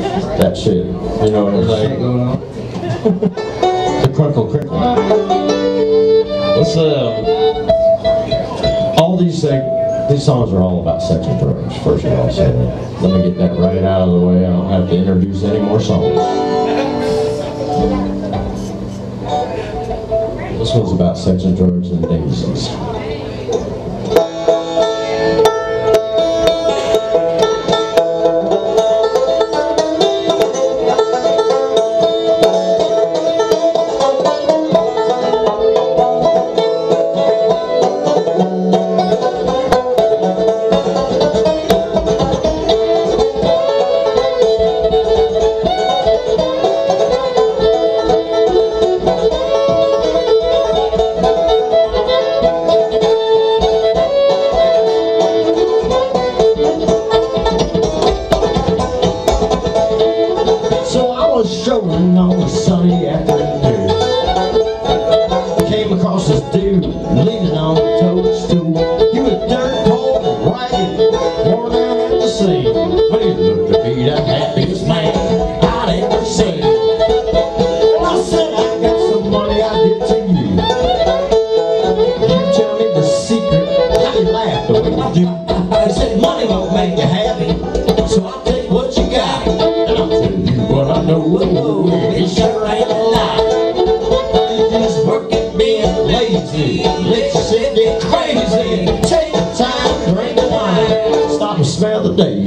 that shit. You know what I'm saying? The crinkle crinkle. Let's all these songs are all about sex and drugs, first of all, so let me get that right out of the way. I don't have to introduce any more songs. This one's about sex and drugs and daisies. Strolling on a sunny afternoon, came across this dude leaning on a toadstool. He was dirt cold and ragged, worn out at the seam, but he looked to be the happiest man I'd ever seen. Well, I said, I got some money I'll give to you. You tell me the secret. How you laugh the way you do. He said, money won't make you happy, so I'll tell you what you got, and I'll tell you what I know. It sure ain't a lie. You just work at being lazy. Let yourself get crazy. Take the time, drink the wine, stop and smell the day.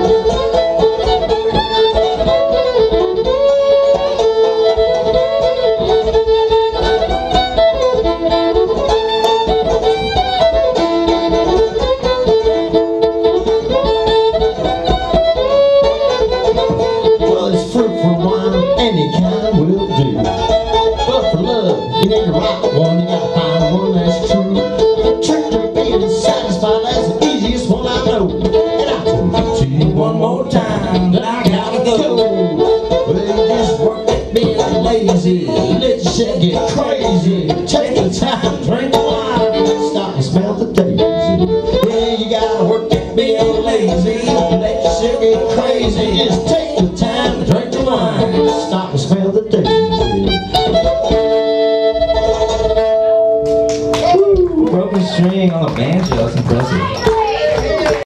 Any kind will do. But for love, you need the right one. You gotta find one that's true. The trick to being satisfied, that's the easiest one I know. And I'll tell it to you one more time, then I gotta go. Well, you just work at being lazy. Let yourself get crazy. Take the time, drink